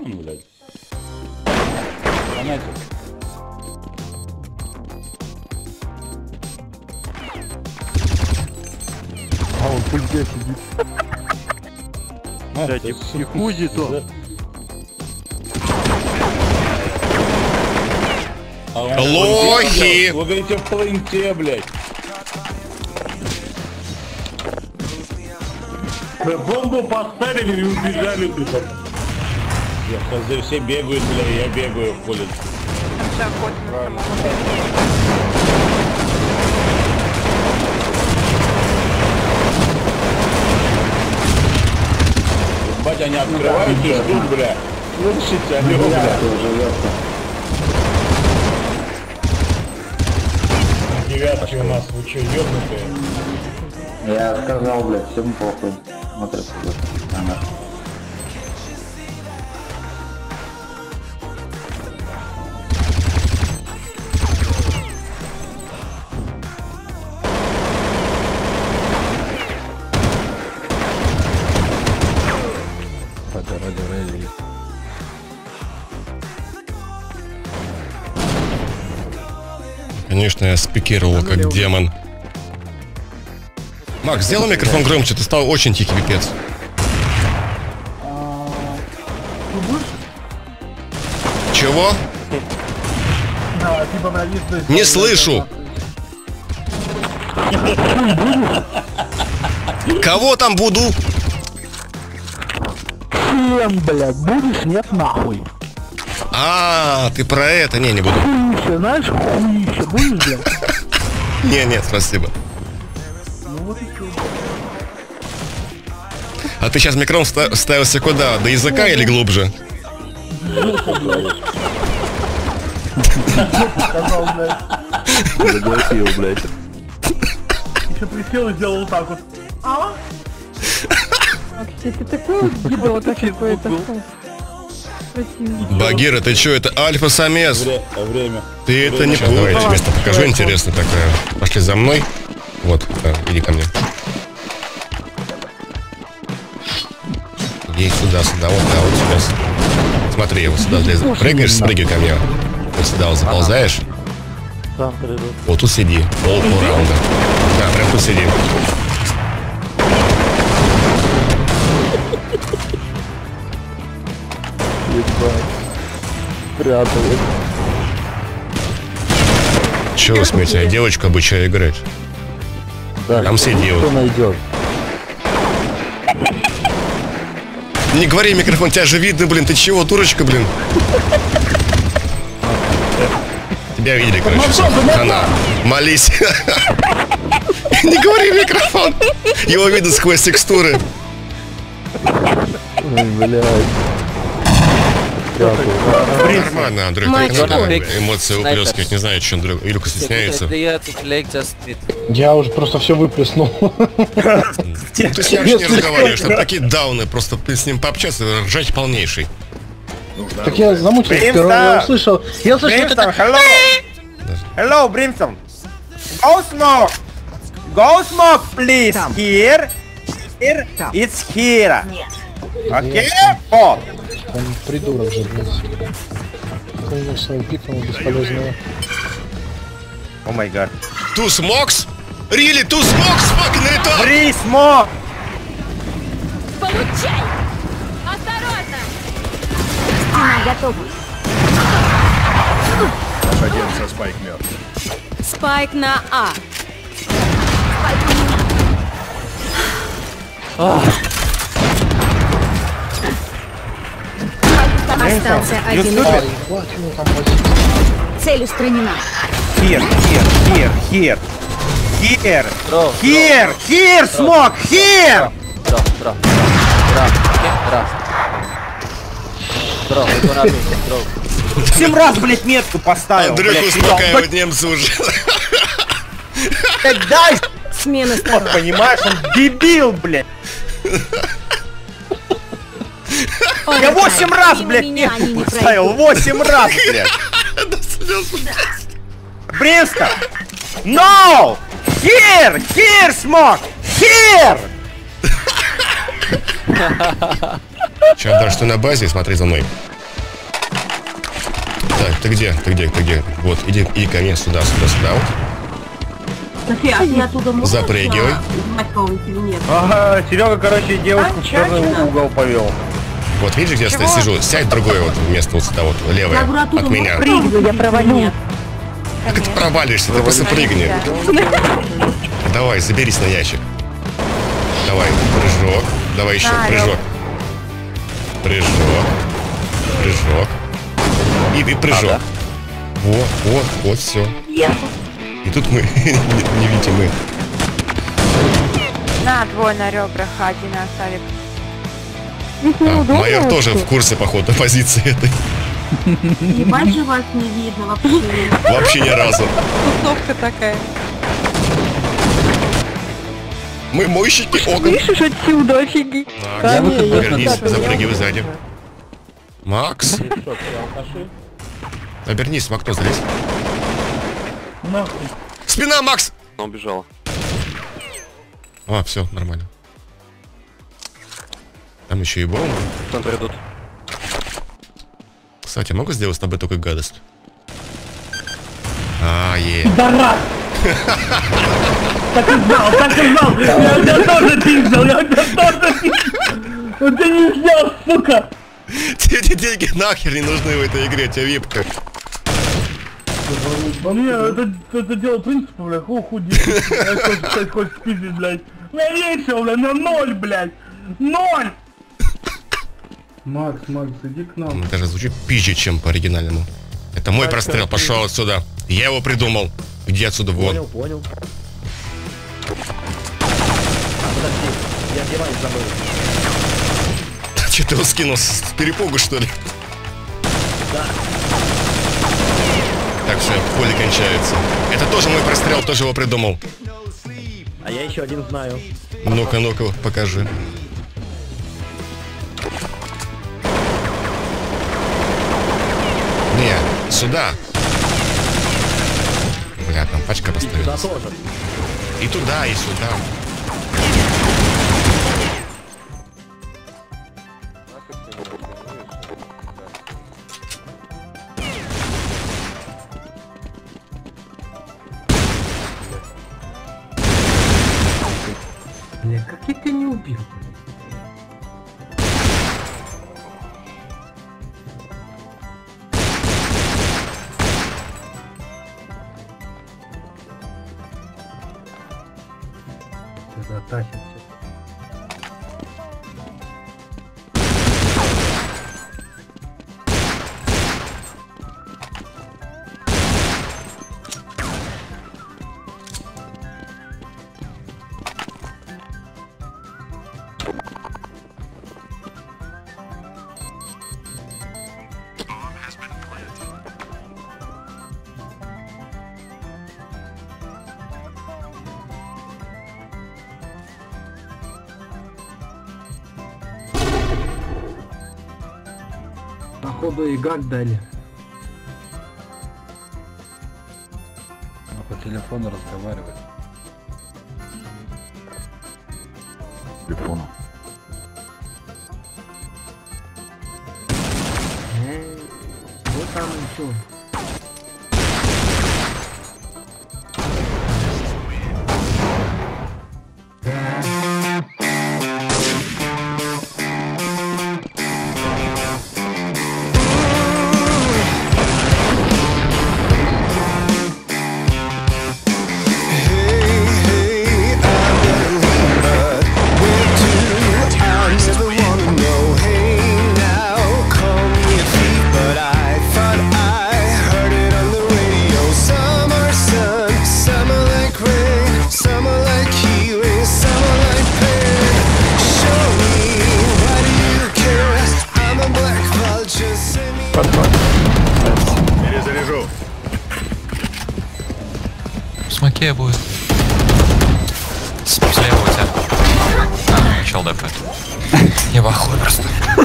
он, блядь? Понятно. А он пульте сидит. Блядь, и ходит он. Лохи! Вы говорите в планте, блядь. Бомбу поставили и убежали туда. Я сейчас все бегают, бля, я бегаю в поле. Бать, они открывают и ждут, бля. Слышите, алло, бля. Девятки у нас, вы чё, ёбнутые? Я сказал, блядь, всем похуй. Смотри, она. Конечно, я спикировал как демон. Макс, сделай микрофон громче, ты стал очень тихий, пипец. Чего? Не слышу. Кого там буду? Чем, блядь, будешь? Нет, нахуй. А, ты про это? Не буду. Хуище, знаешь, хуище, будешь, блядь? Нет, спасибо. Ну вот и чё. А ты сейчас микрофон ставился куда? До языка или глубже? Сказал, блядь. Заглотил, блядь. Еще присел и сделал так вот. Вообще, ты такой вот гидота какой-то. Багира, ты чё, это альфа-самец? Время. Ты это не путай. Давай, я тебе место покажу, интересно такое. Пошли за мной. Вот, да, иди ко мне. Иди сюда, вот, да, вот сюда. Смотри, вот сюда залезай. Прыгаешь, спрыгивай ко мне. Вот сюда вот заползаешь. Вот тут сиди. Пол раунда. Да, прям тут сиди. Пряталась. Чего вы смеете? Я девочку обучаю играть. Да, там сиди вот. Кто найдет? Не говори в микрофон, тебя же видно, блин. Ты чего, дурочка, блин? Тебя видели, короче, все. Хана. Молись. Не говори в микрофон. Его видно сквозь текстуры. Ой, блядь. Нормально, Андрей, эмоции уплескивать, не знаю, что Андрей, Илюха стесняется. Я уже просто все выплеснул. Ты с ним не разговариваешь, там такие дауны, просто с ним пообщаться, ржать полнейший. Так я замучился, я услышал. Я услышал, что Hello! Hello, Brimstone! Go smoke! Go smoke, please! Here! Here! It's here! Окей? Вот! Он придурок же, блядь. Хуйню свою пикнул бесполезную. О май гад. Two smokes? Really? Two smokes? Fucking retard! Free smoke! Получай! Осторожно! Стена готова. Один со Спайк мертв. Спайк на А. Остался один. Цель устранена. Here, here, here, here! Here! Here! Here, smoke! Here! Семь раз, блядь, метку поставил. Андрюха успокаивает немца уже. Блядь, дай! Смена сторон. Понимаешь, он дебил, блядь. Я 8 раз, блядь, метку поставил. 8 раз, блядь. Бринска! No! Here! Here, smoke! Here! Сейчас даже что на базе, смотри за мной. Ты где? Вот, иди ко мне сюда. Вот. София, а ты оттуда можешь Запрыгивай. снимать кого-нибудь или нет? Ага, Серега, короче, девушку в черный угол повел. Вот видишь, где я сижу? Сядь в другое вот место, вот сюда вот, левое, Я говорю, оттуда от меня. прыгну, я провалю. Как ты провалишься? Ты просто прыгни. Давай, заберись на ящик. Давай, прыжок. Давай еще, прыжок. Прыжок. И прыжок. Вот, все. И тут мы, не видите, мы. На, двое на ребрах, один оставик. Майор тоже в курсе, походу, позиции этой. Ебать же вас не видно вообще. Вообще ни разу. Тусовка такая. Мы мойщики окон. Слышишь отсюда, офигеть. Вернись, запрыгивай сзади. Макс. Обернись, в окно залезь. Спина, Макс! Она убежала. А, все, нормально. Там еще и бомбы. Центр идут. Кстати, могу сделать с тобой только гадость? Пидорас! Так и знал! Я тебя тоже пиздил! Вот ты не взял, сука! Тебе эти деньги нахер не нужны в этой игре, тебе випка. Не, это дело принципа, блядь, худи. Я тоже, кстати, хочешь спиздить, блядь. Я весело, блядь, на 0, блядь! 0! Макс, иди к нам. Даже звучит пизже, чем по оригинальному. Это мой прострел, пошел отсюда. Я его придумал. Иди отсюда, вон. Понял. Я девайс забыл. Че ты его скинул с перепугу, что ли? Да. Так, все, поле кончается. Это тоже мой прострел, тоже его придумал. А я еще один знаю. Ну-ка, покажи. Не, сюда. Бля, там пачка поставилась. Туда тоже. И туда, и сюда. Бля, как я тебя не убил? Затащится. Походу и гак дали. По телефону разговаривать. Телефону. Вот там ничего. Перезаряжу. В смоке будет. Слева у тебя. Чел ДП. Я в ахуе просто.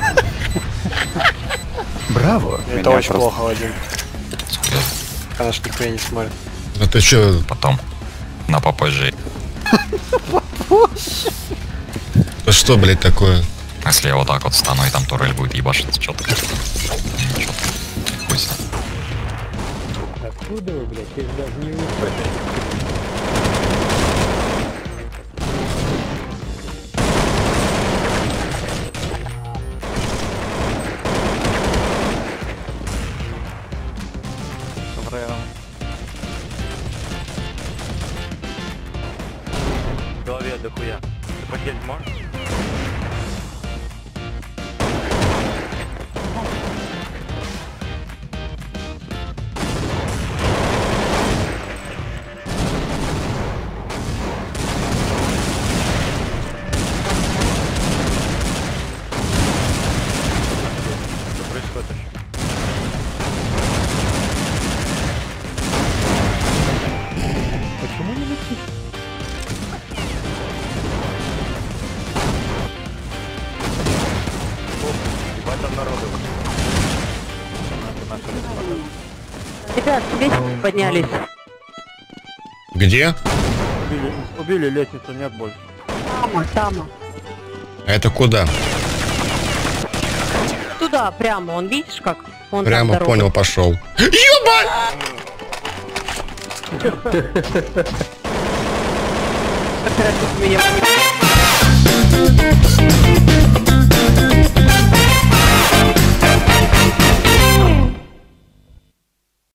Браво. Это очень плохо, Вадим. Конечно, никто не смотрит. А ты чё? Потом. На попозже. А что, блядь, такое? Если я вот так вот встану, и там турель будет ебашиться, что-то. Хуй себе. Откуда вы, блядь? Я даже не вижу. В голове дохуя. Ты подъедь можешь? Что происходит? Почему не летит? Ебать там народу. Ребят, вместе поднялись. Где? Убили лестницу, нет больше. Тама. А это куда? Туда, прямо, он видишь как? Он Прямо там понял, пошел. Ёбать! Как раз тут меня